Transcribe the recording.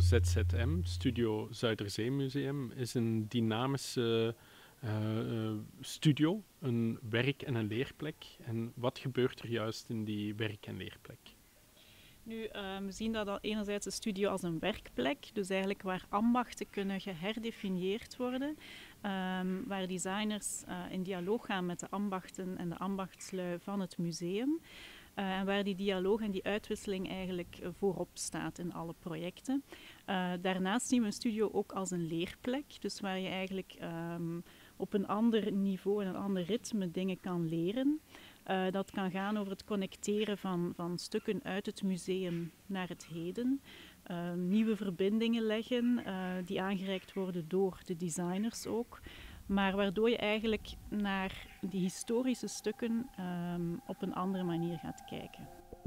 ZZM, Studio Zuiderzeemuseum, is een dynamische studio, een werk- en een leerplek. En wat gebeurt er juist in die werk- en leerplek? Nu, we zien dat al enerzijds de studio als een werkplek, dus eigenlijk waar ambachten kunnen geherdefinieerd worden, waar designers in dialoog gaan met de ambachten en de ambachtslui van het museum. En waar die dialoog en die uitwisseling eigenlijk voorop staat in alle projecten. Daarnaast zien we een studio ook als een leerplek, dus waar je eigenlijk op een ander niveau en een ander ritme dingen kan leren. Dat kan gaan over het connecteren van stukken uit het museum naar het heden. Nieuwe verbindingen leggen die aangereikt worden door de designers ook. Maar waardoor je eigenlijk naar die historische stukken op een andere manier gaat kijken.